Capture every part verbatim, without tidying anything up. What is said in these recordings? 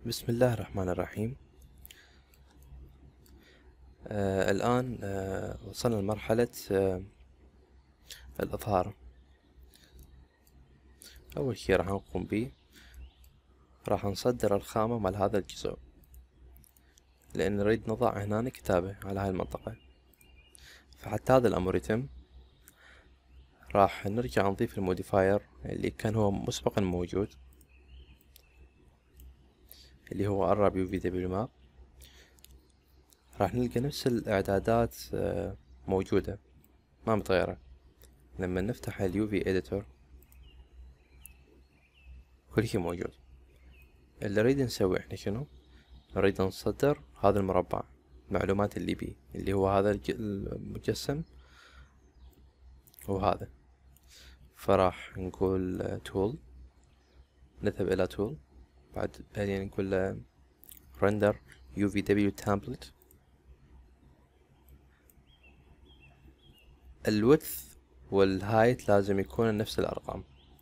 بسم الله الرحمن الرحيم. آه الآن آه وصلنا لمرحلة آه الإظهار. أول شي راح نقوم به، راح نصدر الخامة مال هذا الجزء، لأن نريد نضع هنا كتابة على هاي المنطقة. فحتى هذا الأمر يتم، راح نرجع نضيف الموديفاير اللي كان هو مسبقا موجود، اللي هو قرب يو في دبليو ماب. راح نلقى نفس الإعدادات آه موجودة، ما متغيرة. لما نفتح اليو في اديتور كل شي موجود. اللي نريد نسوي احنا شنو؟ نريد نصدر هذا المربع، المعلومات اللي بيه، اللي هو هذا الج- المجسم وهذا. فراح نقول تول، نذهب الى تول، بعد بعدين نقول له render يو في دبليو template. الويدث والهايت لازم يكون نفس الارقام،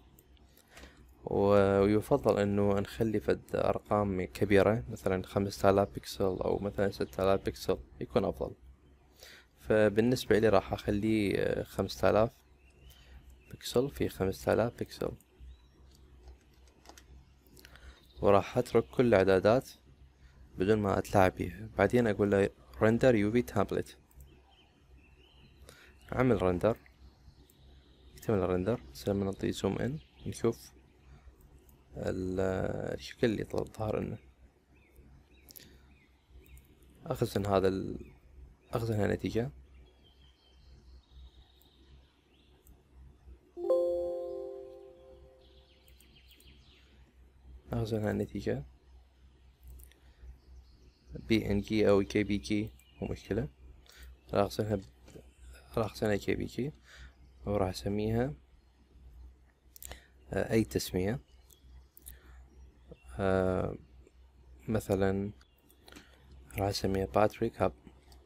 ويفضل انه نخلي فد ارقام كبيرة، مثلا خمسة آلاف بكسل او مثلا ستة آلاف بكسل يكون افضل. فبالنسبة لي راح اخليه خمسة آلاف بكسل في خمسة آلاف بكسل، وراح اترك كل الاعدادات بدون ما اتلاعب بيها. بعدين اقول له render يو في template، اعمل render، يكتمل الرندر. لما نعطي زوم ان نشوف الشكل اللي ظهر لنا. اخزن هذا ال... اخزن هالنتيجة. اخزن هالنتيجة بي ان جي او جي بي جي، مو مشكلة. راح اخزنها ب... راح اخزنها جي بي جي، وراح اسميها آه، اي تسمية. آه مثلا راح اسميها باتريك هاب.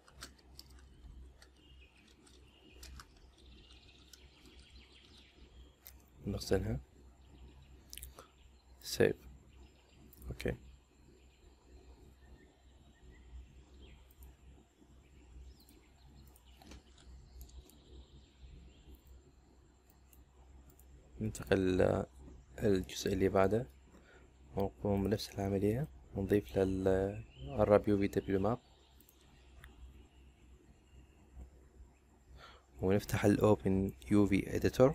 نخزنها سيف. اوكي. ننتقل للجزء اللي بعده، ونقوم بنفس العملية، ونضيف لل الراب يو في دبليو ماب، ونفتح الاوبن يو في اديتور،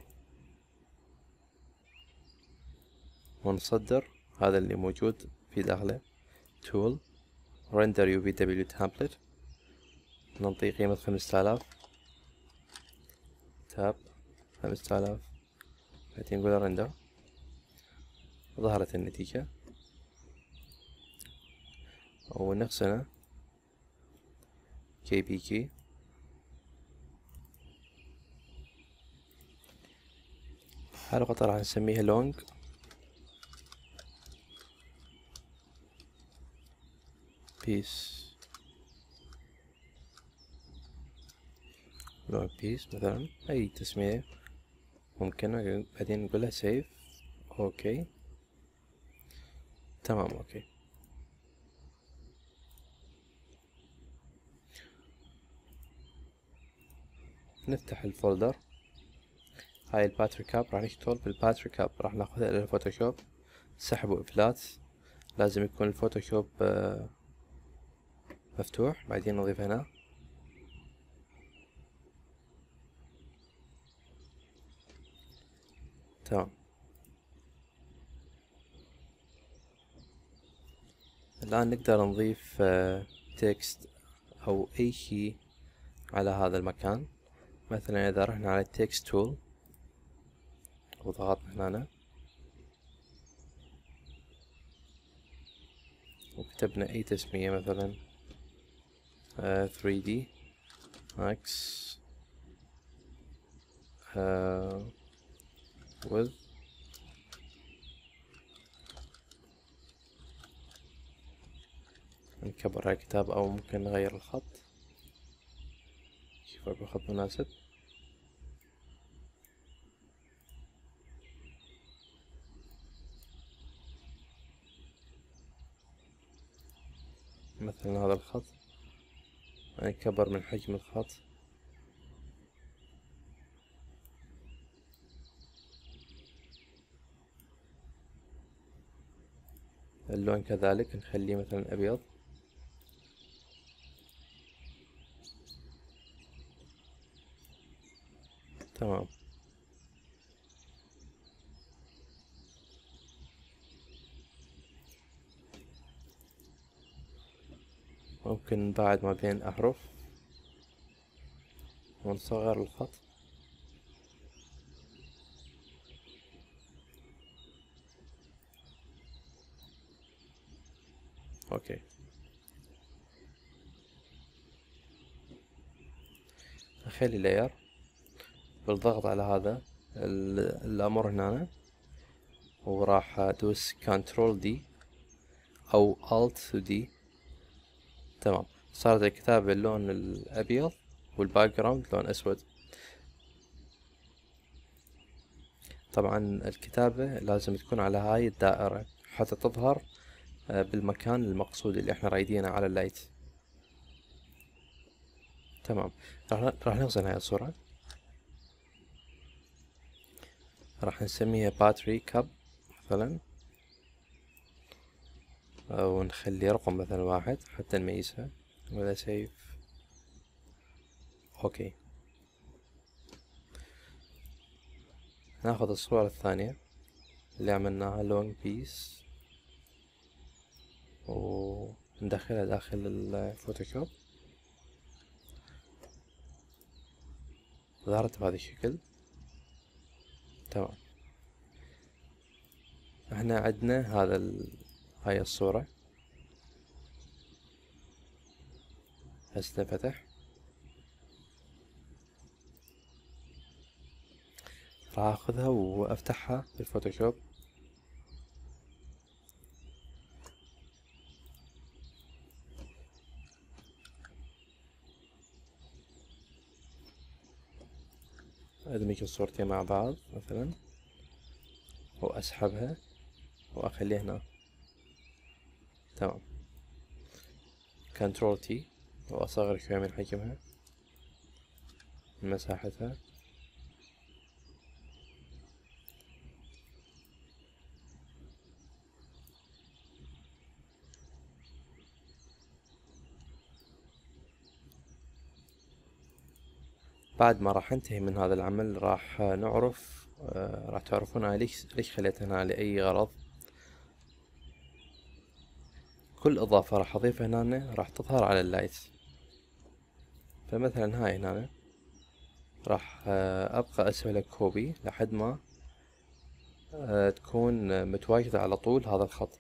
ونصدر هذا اللي موجود في داخله tool render يو في دبليو template. نعطيه قيمة خمسة آلاف، تاب خمسة آلاف، بعدين نقول render. ظهرت النتيجة، ونخزنه جي بي جي. هالقطعة راح نسميها long piece، long piece مثلا، أي تسمية ممكنة. بعدين نقولها save. اوكي تمام. اوكي. نفتح الفولدر. هاي الباتريك اب، راح نشتغل بالباتريك اب، راح ناخذها الى الفوتوشوب، سحب وافلات. لازم يكون الفوتوشوب آه، مفتوح. بعدين نضيف هنا تمام. الآن نقدر نضيف تكست أو أي شيء على هذا المكان. مثلا إذا رحنا على التكست تول وضغطنا هنا وكتبنا أي تسمية، مثلا ثري دي ماكس with، نكبر الكتاب أو ممكن نغير الخط، شوف أكو خط مناسب. مثلا هذا الخط، نكبر من حجم الخط. اللون كذلك نخليه مثلا أبيض. تمام. ممكن نباعد ما بين أحرف ونصغر الخط. اوكي. اخلي لاير بالضغط على هذا الامر هنا، وراح ادوس كنترول دي او الت دي. تمام، صارت الكتابة باللون الابيض والباك جراوند لون اسود. طبعا الكتابة لازم تكون على هاي الدائرة حتى تظهر بالمكان المقصود اللي احنا رايدينه على اللايت. تمام، راح راح نوصل هاي الصورة، راح نسميها باتري كاب مثلا، او نخلي رقم مثلا واحد حتى نميزها، ولا سيف. اوكي. ناخذ الصورة الثانية اللي عملناها لونج بيس وندخلها داخل الفوتوشوب. ظهرت بهذا الشكل. تمام. احنا عندنا هذا ال... هاي الصورة هسه فتح. راح اخذها وافتحها بالفوتوشوب. ادمج الصورتين مع بعض مثلا، واسحبها واخليها هنا. تمام. كنترول تي واصغر شوية من حجمها، من مساحتها. بعد ما راح انتهي من هذا العمل راح نعرف آه راح تعرفون أنا ليش ليش خليتها هنا لأي غرض. كل إضافة راح أضيفها هنا راح تظهر على اللايت. فمثلا هاي هنا راح آه أبقى أسوي لك كوبي لحد ما آه تكون متواجدة على طول هذا الخط.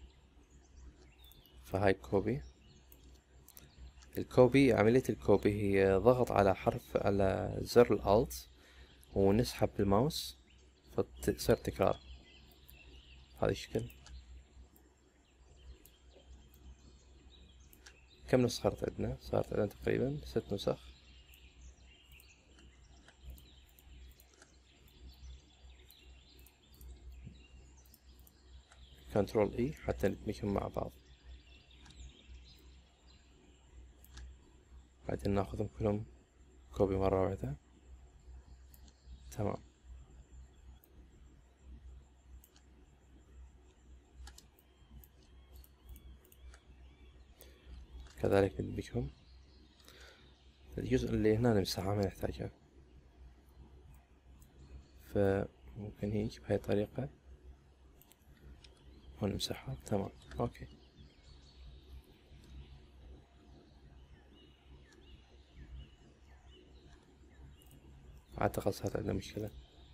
فهاي كوبي. الكوبي، عملية الكوبي هي ضغط على حرف على زر الألت ونسحب بالماوس فتصير تكرار هذا الشكل. كم نسخة صارت عندنا؟ صارت عندنا تقريبا ست نسخ. كنترول اي حتى ندمجهم مع بعض، بعدين ناخذهم كلهم كوبي مرة واحدة. تمام. كذلك ندمجهم. الجزء اللي هنا نمسحه ما نحتاجه، فممكن هيك بهاي الطريقة ونمسحها. تمام. اوكي. اعتقد صارت عندنا مشكلة.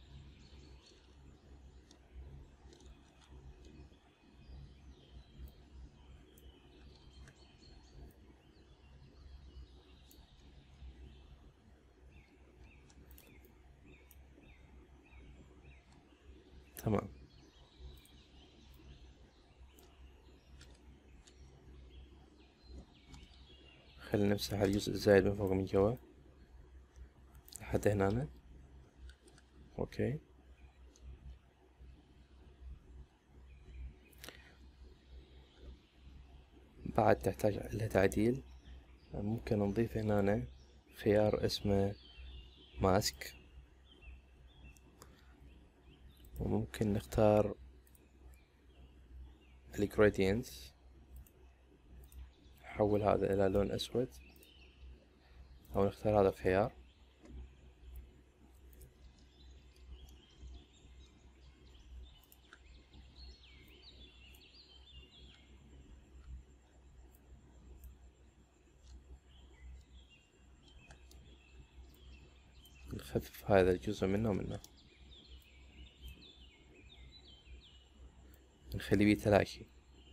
تمام. خلينا نمسح الجزء الزايد من فوق من جوا لحد هنا. اوكي. بعد تحتاج لها تعديل. ممكن نضيف هنا خيار اسمه ماسك، وممكن نختار الجريدينتس، نحول هذا الى لون اسود، او نختار هذا الخيار. نخفف هذا الجزء منه ومنه، نخلي بيه تلاشي.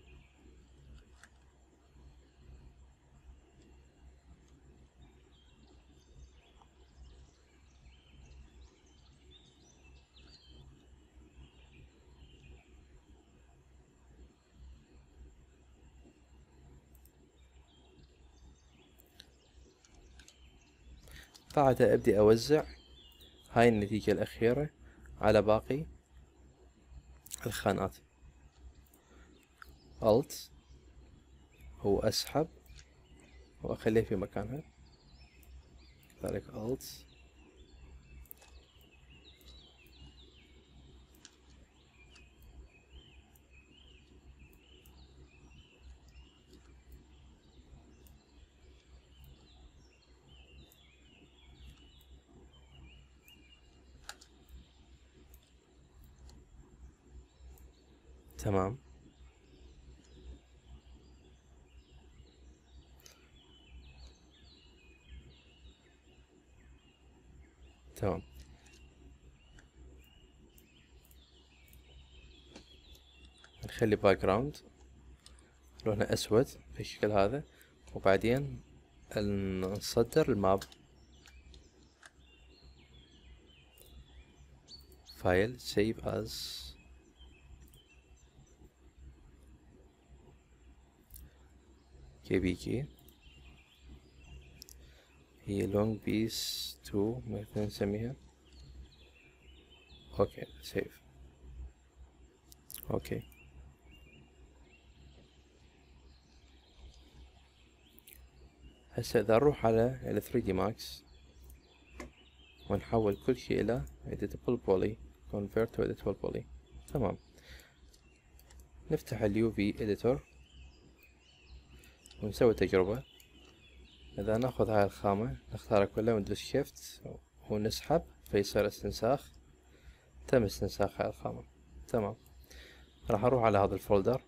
بعدها ابدي اوزع هاي النتيجة الاخيرة على باقي الخانات. Alt هو اسحب واخليه في مكانها، كذلك Alt تمام. تمام. نخلي باك جراوند لونه اسود بالشكل هذا، وبعدين نصدر الماب. فايل سيف از، كي بي كي، هي لونج بيس تو مثلا نسميها. اوكي سيف. اوكي هسه اذا نروح على ال ثري دي Max ونحول كل شيء الى editable poly، convert to editable poly. تمام. نفتح اليو في editor ونسوي تجربة. اذا ناخذ هاي الخامة نختارها كلها وندوس شيفت ونسحب فيصير استنساخ. تم استنساخ هاي الخامة. تمام. راح اروح على هذا الفولدر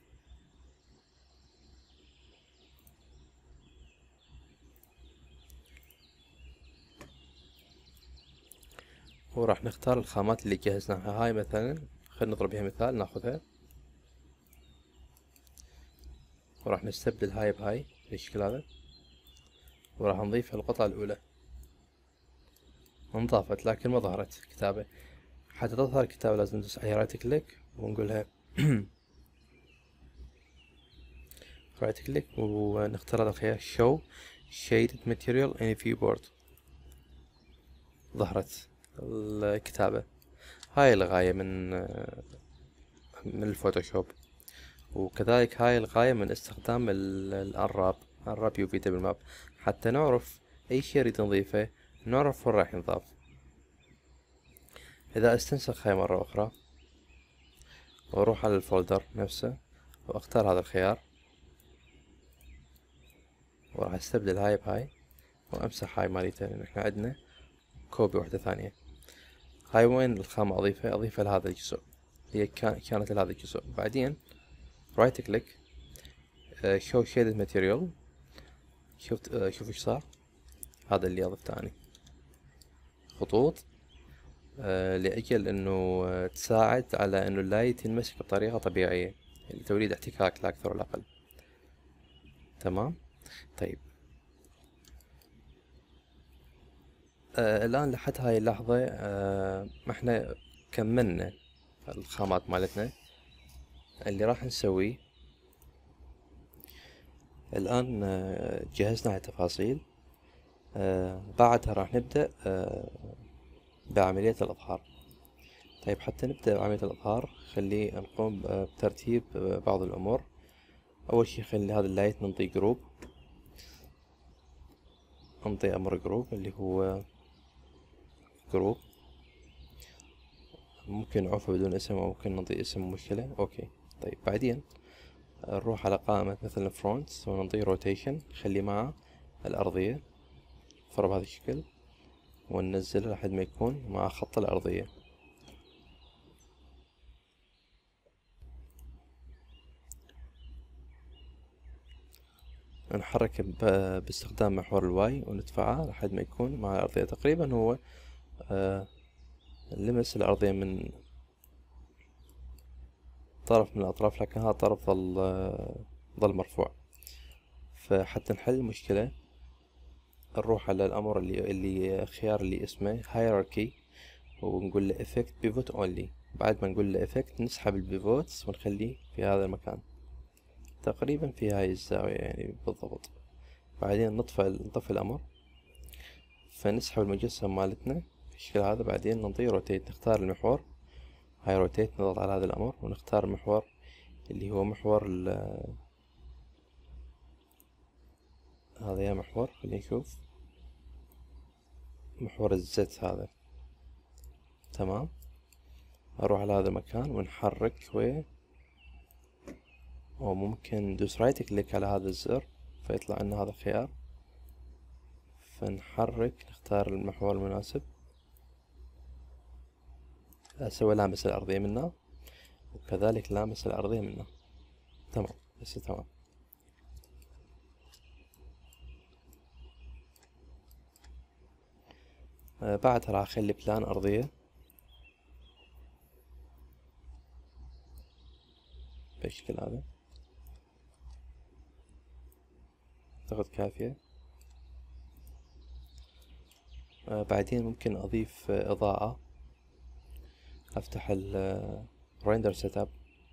وراح نختار الخامات اللي جهزناها. هاي مثلا خلينا نضرب بها مثال، ناخذها وراح نستبدل هاي بهاي بالشكل هذا، وراح نضيف القطعة الأولى. انضافت لكن ما ظهرت كتابة. حتى تظهر الكتابة لازم ندوس على رايت كليك ونقولها رايت كليك ونختار هذا الخيار show shaded material in viewport. ظهرت الكتابة. هاي الغاية من من الفوتوشوب، وكذلك هاي الغاية من استخدام الأراب الراب يو في دبل ماب، حتى نعرف أي شي نريد نضيفه نعرف وين راح ينضاف. إذا استنسخ هاي مرة أخرى وأروح على الفولدر نفسه وأختار هذا الخيار وراح أستبدل هاي بهاي وأمسح هاي ماليته، لأن إحنا عندنا كوبي واحدة ثانية. هاي وين الخامة أضيفها؟ أضيفها لهذا الجزء، هي كانت لهذا الجزء. بعدين رايت كليك شو شيدد ماتيريال. شفت شوف ايش صار. هذا اللي اضفته اني خطوط آه لاجل انه آه تساعد على انه اللايت ينمسك بطريقة طبيعية لتوليد احتكاك لا اكثر ولا اقل. تمام. طيب آه الان لحد هاي اللحظة آه احنا كملنا الخامات مالتنا. اللي راح نسويه الآن جهزنا هاي التفاصيل. آه بعدها راح نبدأ آه بعملية الإظهار. طيب حتى نبدأ بعملية الإظهار خلي نقوم بترتيب بعض الأمور. اول شي خلي هذا اللايت ننطي جروب، ننطي امر جروب اللي هو جروب، ممكن نعوفه بدون اسم او ممكن ننطي اسم، مشكلة. اوكي طيب بعدين نروح على قائمة مثلا فرونت وننطي روتيشن، نخلي معه الارضية فرب بهذا الشكل، وننزله لحد ما يكون مع خط الارضية. نحرك باستخدام محور الواي وندفعه لحد ما يكون مع الأرضية. تقريبا هو آه لمس الأرضية من طرف من الأطراف، لكن هذا الطرف ظل آه ظل مرفوع. فحتى نحل المشكلة نروح على الأمر اللي اللي خيار اللي اسمه hierarchy، ونقول له effect pivot only. بعد ما نقول له effect نسحب البيفوتس ونخليه في هذا المكان، تقريبا في هاي الزاوية يعني بالضبط. بعدين نطفئ نطفي الأمر، فنسحب المجسم مالتنا بالشكل هذا. بعدين ننطيه روتيت، نختار المحور هاي روتيت، نضغط على هذا الأمر ونختار المحور اللي هو محور ال هذا يا محور، خلينا نشوف محور الزت هذا. تمام، أروح على هذا المكان ونحرك شوية، وممكن ندوس رايت كليك على هذا الزر فيطلع لنا هذا الخيار، فنحرك نختار المحور المناسب، أسوي لامس الأرضية منه وكذلك لامس الأرضية منه. تمام بس تمام. آه بعدها راح أخلي بلان أرضية بالشكل هذا، أعتقد كافية. آه بعدين ممكن أضيف آه إضاءة، أفتح ال render setup،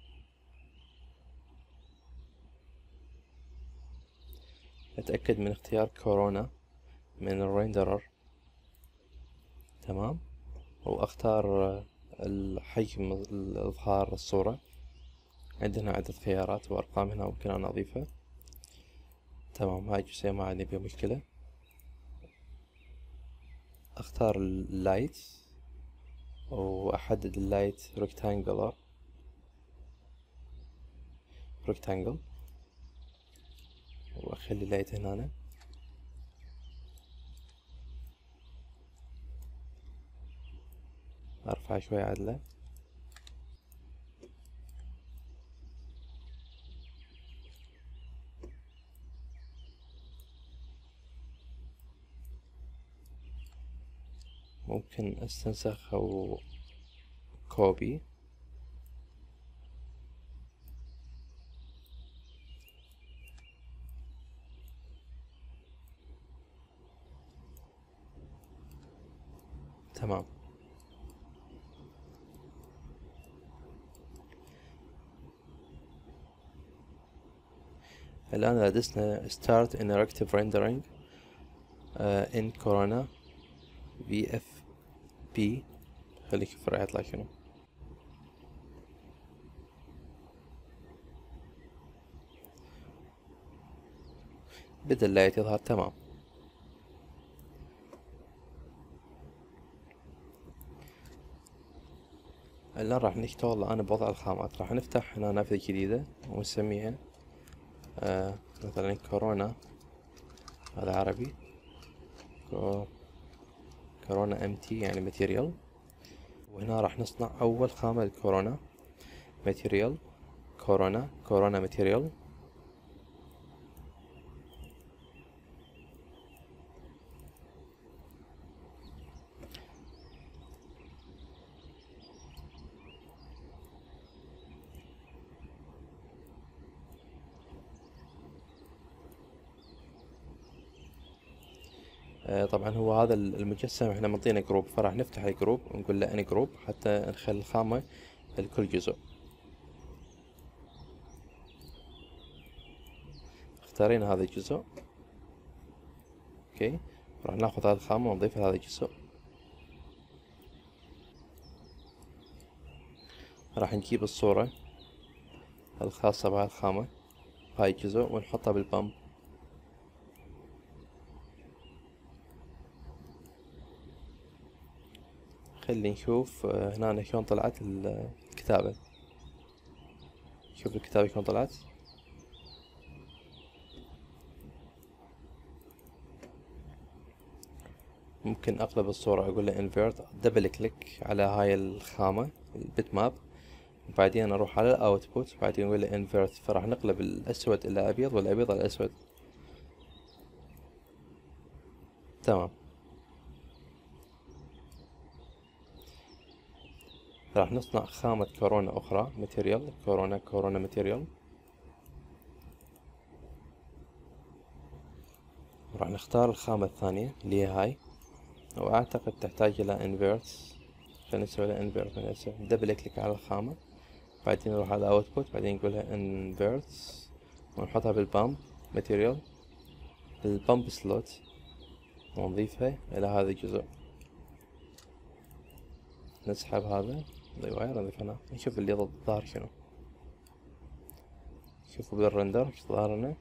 أتأكد من اختيار كورونا من الريندرر. تمام، وأختار الحجم الإظهار الصورة، عندنا عدة خيارات وأرقام هنا ممكن أنا أضيفها. تمام، هاي الجزئية ما عندي بها مشكلة. أختار اللايت وأحدد اللايت rectangular rectangle، وأخلي اللايت هنا، أرفع شوية عدلة. ممكن استنسخ أو كوبي. تمام، الآن لدسنا start interactive rendering uh, in Corona في إف بي. خليك شوف راح يطلع شنو. بدأ اللايت يظهر. تمام، الآن راح نشتغل أنا بوضع الخامات. راح نفتح هنا نافذة جديدة ونسميها آه مثلا كورونا، هذا عربي، كورونا ام تي يعني ماتيريال. وهنا راح نصنع أول خامة للكورونا، ماتيريال كورونا كورونا ماتيريال. آه طبعا هو هذا المجسم احنا منطينا جروب، فراح نفتح الجروب ونقول له اني جروب حتى نخلي الخامة لكل جزء. اختارينا هذا الجزء. اوكي، راح ناخذ هذه الخامة ونضيفها لهذا الجزء. راح نجيب الصورة الخاصة بهذه الخامة هاي الجزء ونحطها بالبامب. خلي نشوف هنا شلون طلعت الكتابة. شوف الكتابة شلون طلعت. ممكن اقلب الصورة، اقول له invert، دبل كليك على هاي الخامة البيت ماب، وبعدين اروح على الاوتبوت، وبعدين اقول له invert، فراح نقلب الاسود الى ابيض والابيض الى اسود. تمام. راح نصنع خامة كورونا اخرى، ماتيريال كورونا، كورونا ماتيريال. راح نختار الخامة الثانية اللي هي هاي، واعتقد تحتاج الى invert. خلينا نسوي لها invert من هسه، دبل كليك على الخامة، بعدين نروح على اوتبوت، بعدين نقولها invert ونحطها بالبامب ماتيريال، البامب سلوت، ونضيفها الى هذا الجزء. نسحب هذا نضيف واير، نضيف هنا، نشوف اللي ضد الظاهر شنو. شوفوا بالرندر ايش ظهر لنا.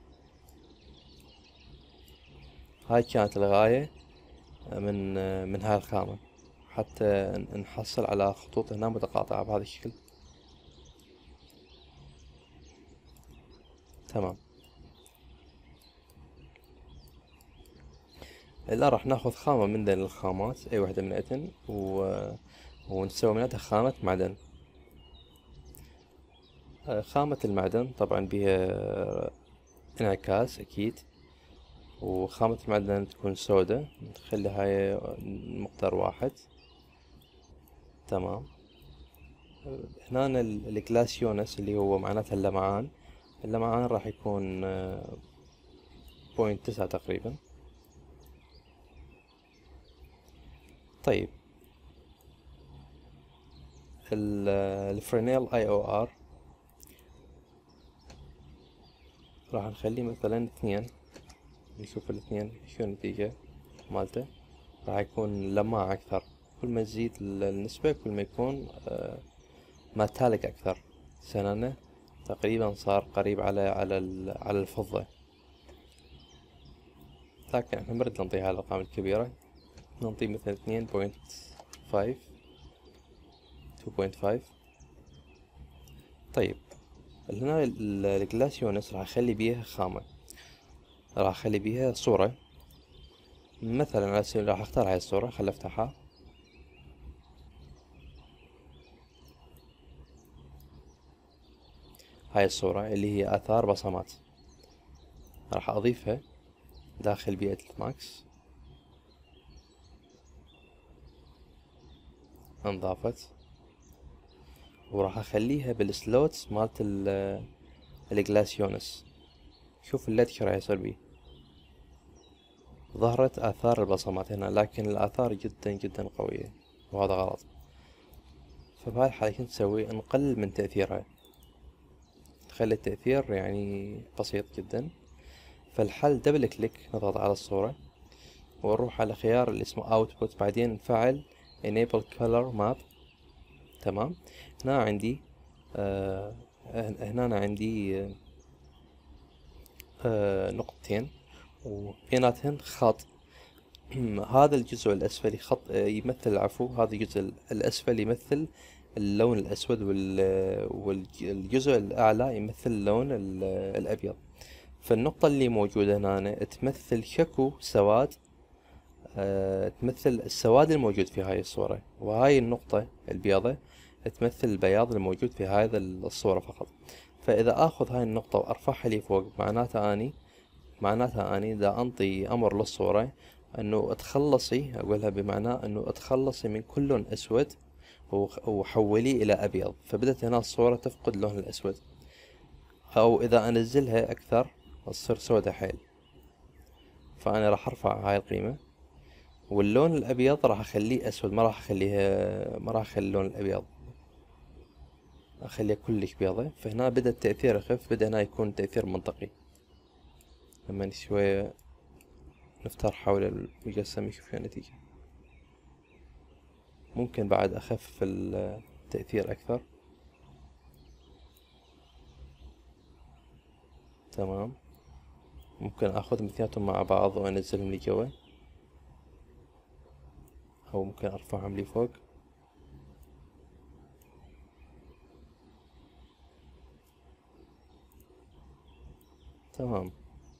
هاي كانت الغاية من من هاي الخامة، حتى نحصل على خطوط هنا متقاطعة بهذا الشكل. تمام. الآن راح ناخذ خامة من ذي الخامات، أي واحدة منها، و... ونسوي منها خامة معدن. خامة المعدن طبعا بها انعكاس أكيد، وخامة المعدن تكون سوداء، نخلي هاي مقدار واحد. تمام. هنا الجلاسيونس اللي هو معناتها اللمعان، اللمعان راح يكون بوينت تسعة تقريبا. طيب الفرينيل اي او ار راح نخليه مثلا اثنين، نشوف الاثنين شو النتيجة مالته. راح يكون لماع اكثر، كل ما تزيد النسبة كل ما يكون ماتالك اكثر. سنانه تقريبا صار قريب على على على الفضة، لكن احنا مرد نعطيها الارقام الكبيرة، نعطيه مثلا اثنين بوينت فايف، تو بوينت فايف. طيب هنا الجلاسيونس راح اخلي بيها خامة، راح اخلي بيها صورة. مثلا على سبيل راح اختار هاي الصورة، خل افتحها. هاي الصورة اللي هي اثار بصمات، راح اضيفها داخل بيئة الماكس. انضافت، وراح اخليها بالسلوتس مالت الجلاسيونس. شوف الليد شو راح يصير بيه. ظهرت آثار البصمات هنا، لكن الآثار جدا جدا قوية، وهذا غلط. فبهاي الحالة شو نسوي؟ نقلل من تأثيرها، نخلي التأثير يعني بسيط جدا. فالحل دبل كليك، نضغط على الصورة ونروح على خيار اللي اسمه output، بعدين نفعل enable color map. تمام. هنا عندي آه هنا أنا عندي آه آه نقطتين وبيناتهن خط. هذا الجزء الأسفل خط يمثل العفو هذا الجزء الأسفل يمثل اللون الأسود، والجزء الأعلى يمثل اللون الأبيض. فالنقطة اللي موجودة هنا تمثل شكو سواد، أه تمثل السواد الموجود في هاي الصورة، وهاي النقطة البيضة تمثل البياض الموجود في هذا الصورة فقط. فإذا آخذ هاي النقطة وأرفعها لي فوق، معناتها أني معناتها أني دا أنطي أمر للصورة أنه اتخلصي، أقولها بمعنى أنه اتخلصي من كل لون أسود وحوليه إلى أبيض. فبدت هنا الصورة تفقد لون الأسود، أو إذا أنزلها أكثر تصير سودة حيل. فأنا راح أرفع هاي القيمة، واللون الأبيض راح أخليه أسود، ما راح أخليها ما راح أخلي اللون الأبيض، أخليها كلش بيضة. فهنا بدأ التأثير يخف، بدأ هنا يكون تأثير منطقي. لما شوية نفتر حول المجسم يشوف فيها نتيجة. ممكن بعد أخفف التأثير أكثر. تمام. ممكن اخذهم اثنيناتهم مع بعض وانزلهم لي جوا، او ممكن ارفعهم لي فوق. تمام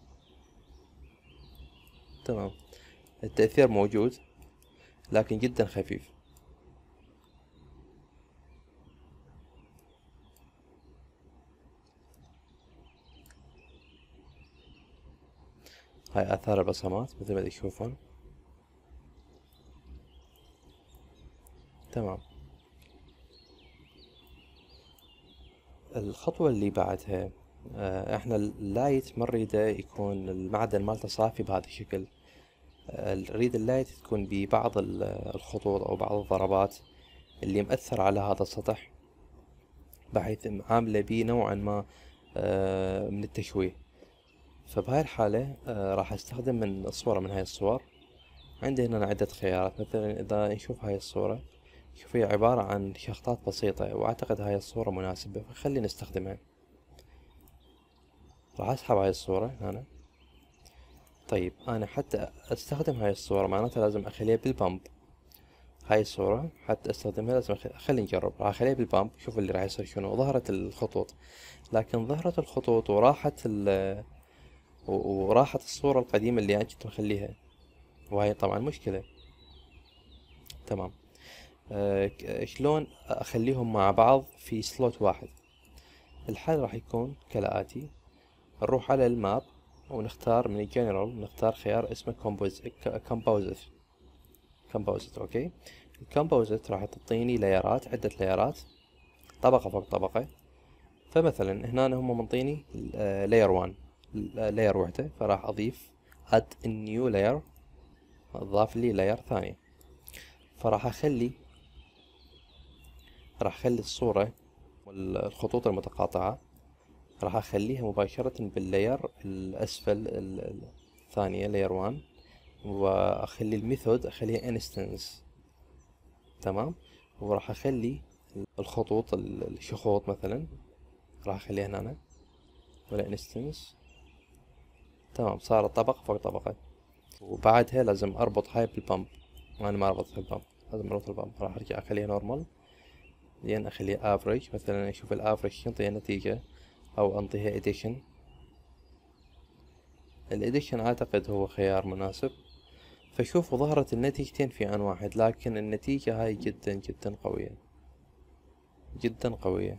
تمام. التأثير موجود لكن جدا خفيف. هاي آثار البصمات مثل ما تشوفون. تمام. الخطوة اللي بعدها، آه، احنا اللايت ما نريده يكون المعدن مالته صافي بهذا الشكل. آه، نريد اللايت تكون ببعض ال- الخطوط او بعض الضربات اللي مأثر على هذا السطح، بحيث عاملة بيه نوعا ما آه، من التشويه. فبهاي الحالة آه، راح استخدم من صورة من هاي الصور. عندي هنا عدة خيارات. مثلا اذا نشوف هاي الصورة، شوف هي عبارة عن شخطات بسيطة، واعتقد هاي الصورة مناسبة فخلي نستخدمها. راح اسحب هاي الصورة هنا. طيب انا حتى استخدم هاي الصورة معناتها لازم اخليها بالبامب. هاي الصورة حتى استخدمها لازم أخ... خلي نجرب. راح اخليها بالبامب. شوف اللي راح يصير شنو. ظهرت الخطوط، لكن ظهرت الخطوط وراحت ال... و- وراحت الصورة القديمة اللي انا كنت مخليها، وهي طبعا مشكلة. تمام. أه ك- شلون اخليهم مع بعض في سلوت واحد؟ الحل راح يكون كالآتي. نروح على الماب ونختار من الجنرال، نختار خيار اسمه كومبوز كومبوزيت كومبوزيت اوكي. الكومبوزيت راح تعطيني لايرات، عدة لايرات، طبقة فوق طبقة. فمثلا هنا هم منطيني لاير واحد، لاير وحدة، فراح اضيف add new layer، اضاف لي لاير ثانية. فراح اخلي راح اخلي الصورة والخطوط المتقاطعة راح اخليها مباشرة باللاير الاسفل ال- الثانية لاير واحد، واخلي الميثود اخليها انستنس. تمام. وراح اخلي الخطوط ال- الشخوط مثلا راح اخليها هنا ولا انستنس. تمام. صارت طبقة فوق طبقة. وبعدها لازم اربط هاي بالبامب، وانا ما ربطتها بالبامب، لازم اربط البامب. راح ارجع اخليها نورمال، بعدين اخليها افريج. مثلا اشوف الافريج ينطيها نتيجة، او انطيها اديشن. الاديشن اعتقد هو خيار مناسب. فشوفوا ظهرت النتيجتين في آن واحد، لكن النتيجة هاي جدا جدا قوية، جدا قوية،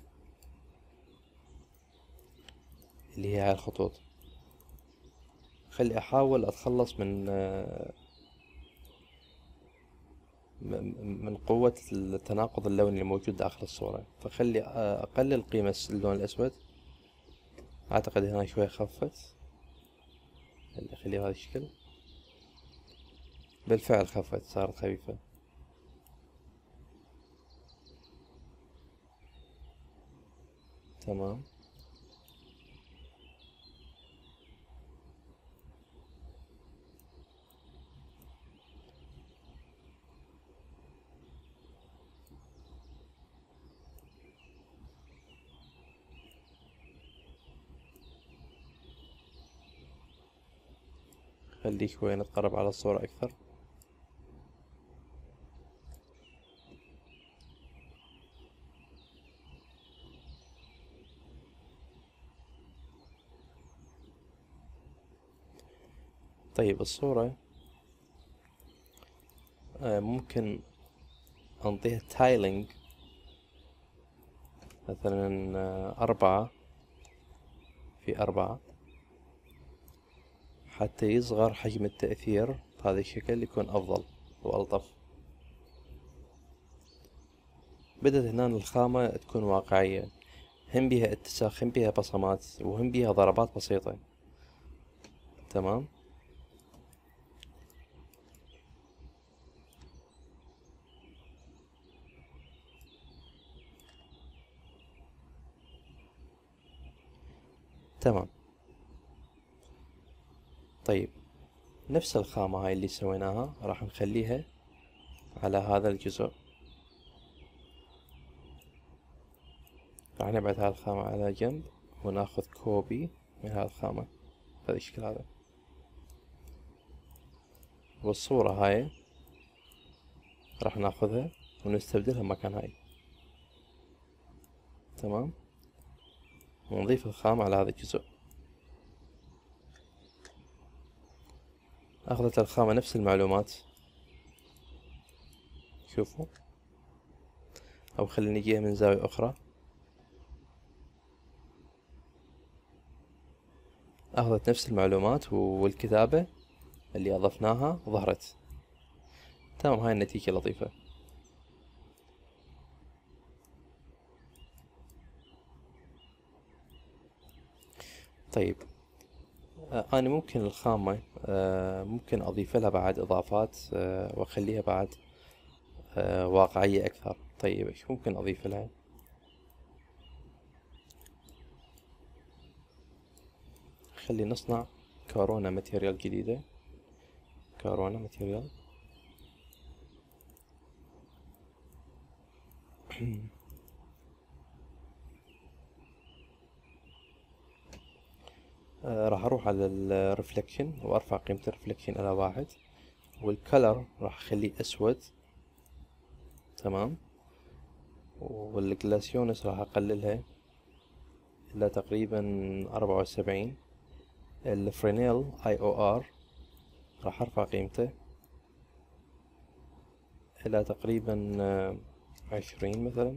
اللي هي هاي الخطوط. خلي أحاول أتخلص من آه، م- من قوة التناقض اللوني الموجود داخل الصورة. فخلي آه، أقلل قيمة اللون الأسود. أعتقد هنا شوي خفت. خلي أخليها بهذا الشكل. بالفعل خفت، صارت خفيفة. تمام. خلي شوي نتقرب على الصورة أكثر. طيب الصورة آه، ممكن أنطيها تايلينج، مثلا آه، أربعة في أربعة، حتى يصغر حجم التأثير بهذا الشكل، يكون أفضل وألطف. بدت هنا الخامة تكون واقعية، هم بيها اتساخ، هم بيها بصمات، وهم بيها ضربات بسيطة. تمام. تمام. طيب نفس الخامة هاي اللي سويناها راح نخليها على هذا الجزء. راح نبعد هاي الخامة على جنب وناخذ كوبي من هذه الخامة بهذا الشكل هذا. والصورة هاي راح ناخذها ونستبدلها مكان هاي. تمام. ونضيف الخامة على هذا الجزء. أخذت الخامة نفس المعلومات، شوفوا، أو خلينا نجيها من زاوية أخرى. أخذت نفس المعلومات والكتابة اللي أضفناها ظهرت. تمام. هاي النتيجة لطيفة. طيب، آه أنا ممكن الخامة آه ممكن أضيف لها بعد إضافات آه وأخليها بعد آه واقعية أكثر. طيب، إيش ممكن أضيف لها؟ خلي نصنع كورونا ماتيريال جديدة. كورونا ماتيريال. آه راح اروح على الرفلكشن وارفع قيمة الرفلكشن الى واحد، والكلر راح اخليه اسود. تمام. والجلاسيونس راح اقللها الى تقريبا اربعة وسبعين. الفرينيل اي او ار راح ارفع قيمته الى تقريبا آه عشرين مثلا،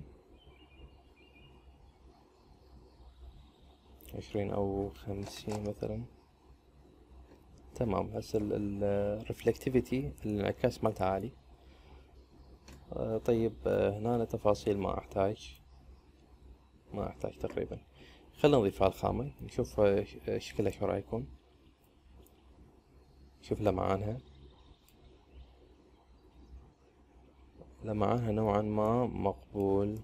عشرين او خمسين مثلا. تمام. هسه الرفلكتيفيتي الانعكاس مالتها عالي. آه طيب، آه هنا تفاصيل ما احتاج ما احتاج تقريبا. خلينا نضيف على الخامة نشوف آه شكلها شو راح يكون. شوف لمعانها، لمعانها نوعا ما مقبول.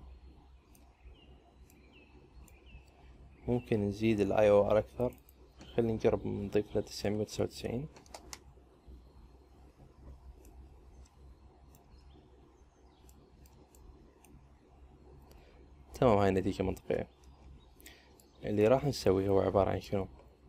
ممكن نزيد الاي او ار اكثر. خلينا نجرب نضيف له تسعمية وتسعة وتسعين. تمام. هاي النتيجة منطقية. اللي راح نسويه هو عبارة عن شنو؟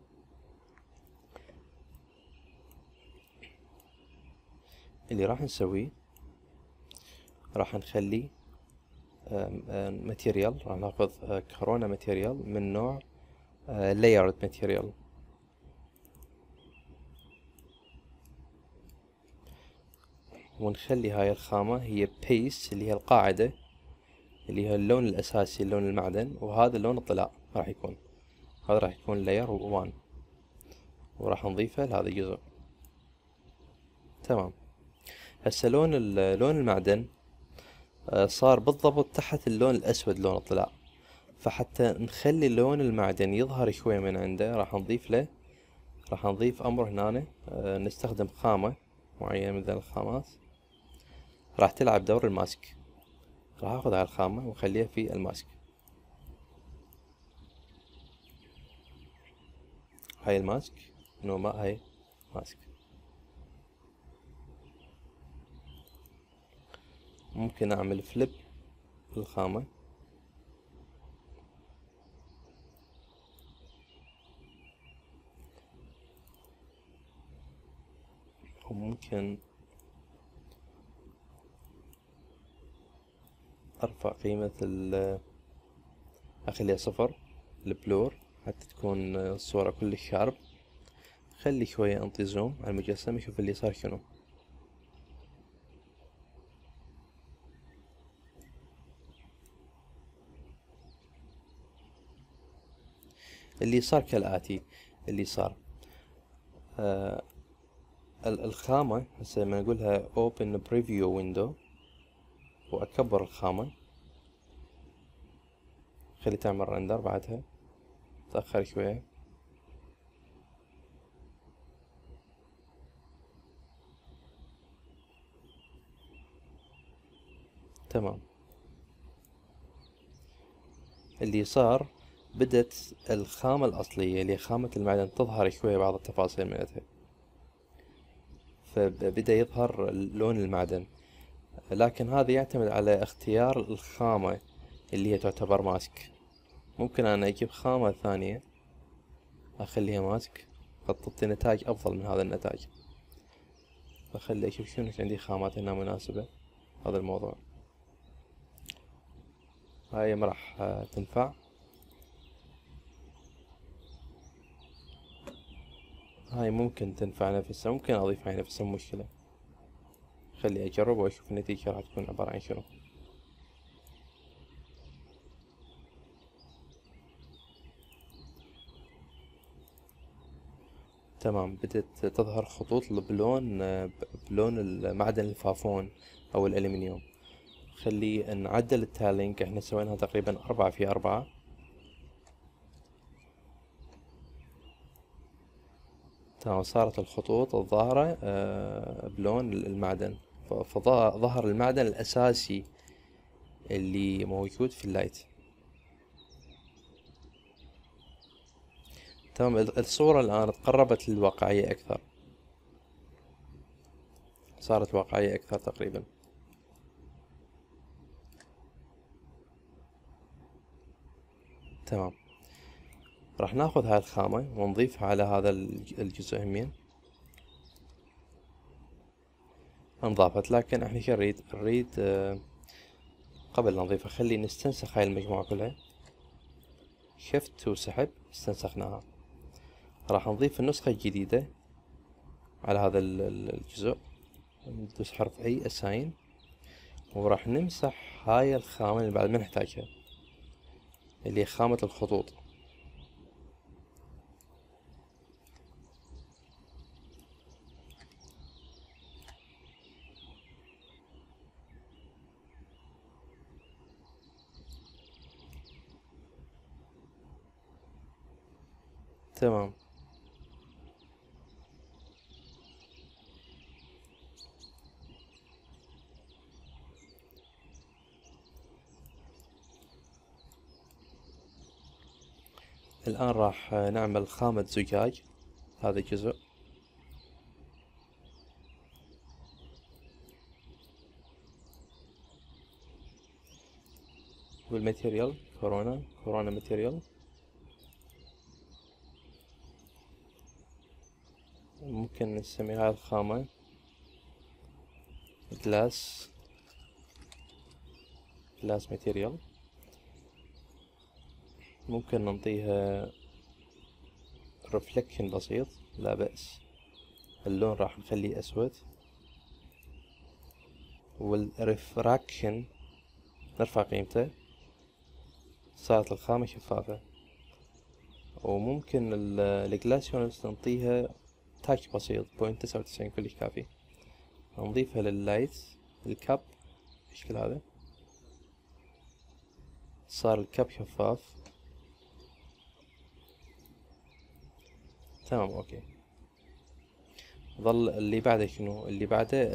اللي راح نسويه راح نخلي ماتيريال، راح ناخذ كورونا ماتيريال من نوع لايرد ماتيريال. ونخلي هاي الخامة هي بيس اللي هي القاعدة، اللي هي اللون الأساسي اللون المعدن، وهذا اللون الطلاء راح يكون، هذا راح يكون لاير وان، وراح نضيفه لهذا الجزء. تمام. هسه لون لون المعدن صار بالضبط تحت اللون الأسود لون الطلاء، فحتى نخلي لون المعدن يظهر شوي من عنده راح نضيف له راح نضيف أمر هنا. نستخدم خامة معينة من ذي الخامات راح تلعب دور الماسك. راح اخذ هاي الخامة واخليها في الماسك. هاي الماسك نوع ما هاي ماسك. ممكن اعمل فليب للخامة، وممكن ارفع قيمة ال اخليها صفر البلور حتى تكون الصورة كلش شارب. خلي شوية انطي زوم على المجسم يشوف اللي صار شنو. اللي صار كالآتي. اللي صار آه الخامة هسه لما نقولها open preview window واكبر الخامة، خلي تعمل رندر بعدها، تأخر شوية. تمام. اللي صار بدت الخامة الأصلية اللي خامة المعدن تظهر شوية بعض التفاصيل مالتها، فبدأ يظهر لون المعدن، لكن هذا يعتمد على اختيار الخامة اللي هي تعتبر ماسك. ممكن أنا أجيب خامة ثانية اخليها ماسك قد تعطي نتائج افضل من هذا النتائج. بخلي اشوف شنو عندي خامات هنا مناسبة هذا الموضوع. هاي ما راح تنفع. هاي ممكن تنفع نفسها، ممكن اضيف هاي نفسها، مو مشكلة. خلي اجرب واشوف النتيجة راح تكون عبارة عن شنو. تمام، بدت تظهر خطوط بلون بلون المعدن الفافون او الالمنيوم. خلي نعدل التالينك، احنا سويناها تقريبا اربعة في اربعة. تمام، صارت الخطوط الظاهرة بلون المعدن، فظهر المعدن الاساسي اللي موجود في اللايت. تمام، الصورة الآن تقربت للواقعية أكثر، صارت واقعية أكثر تقريبا. تمام، راح ناخذ هاي الخامة ونضيفها على هذا الجزء همين. انضافت، لكن احنا شو نريد؟ نريد اه قبل لا نضيفها خلي نستنسخ هاي المجموعة كلها. شفت وسحب، استنسخناها. راح نضيف النسخة الجديدة على هذا الجزء، ندوس حرف اي اساين، وراح نمسح هاي الخامة اللي بعد ما نحتاجها، اللي هي خامة الخطوط. تمام، الآن راح نعمل خامة زجاج هذا الجزء. والماتيريال كورونا كورونا ماتيريال. ممكن نسمي هاي الخامة جلاس جلاس ماتيريال. ممكن نعطيها رفلكشن بسيط، لا بأس. اللون راح نخليه أسود، والريفراكشن نرفع قيمته، صارت الخامة شفافة. وممكن الجلاسيونس نعطيها تاتش بسيط، بوينت تسعة وتسعين كلش كافي. نضيفها لللايت الكاب بالشكل هذا، صار الكاب شفاف. تمام، اوكي. ظل اللي بعده شنو؟ اللي بعده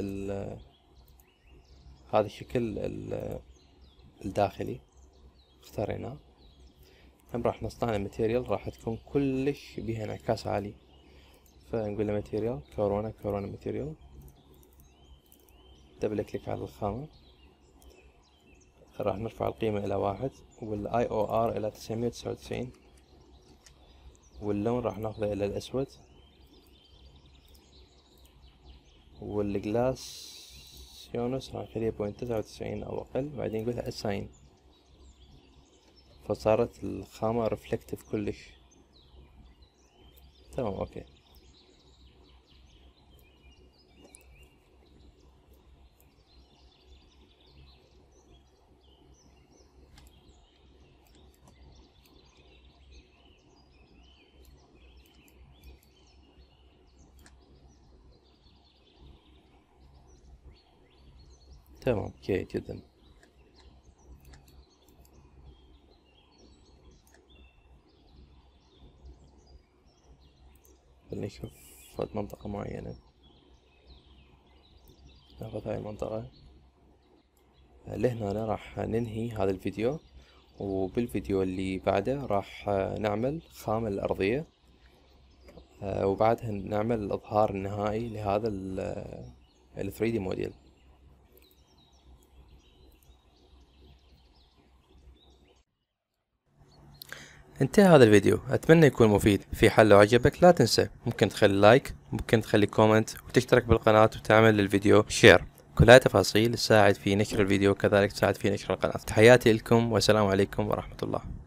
هذا الشكل الداخلي اختاريناه. هم راح نصنع الماتيريال، راح تكون كلش بيها انعكاس عالي. فنقول له ماتيريال كورونا كورونا ماتيريال، دبل كليك على الخامة. راح نرفع القيمة الى واحد، والاي او ار الى تسعمية وتسعة وتسعين، واللون راح ناخذه الى الاسود، والجلاس يونس راح نخليه بوينت تسعة وتسعين او اقل، بعدين نقولها اساين، فصارت الخامة ريفلكتيف كلش. تمام، اوكي. تمام، جيد جدا. خلينا نشوف فد منطقة معينة، ناخذ هاي المنطقة. لهنا راح ننهي هذا الفيديو، وبالفيديو اللي بعده راح نعمل خامة الأرضية، وبعدها نعمل الإظهار النهائي لهذا ال ثري دي موديل. انتهى هذا الفيديو، اتمنى يكون مفيد. في حال لو عجبك لا تنسى ممكن تخلي لايك، ممكن تخلي كومنت، وتشترك بالقناة وتعمل للفيديو شير. كل هاي تفاصيل تساعد في نشر الفيديو، وكذلك تساعد في نشر القناة. تحياتي لكم والسلام عليكم ورحمة الله.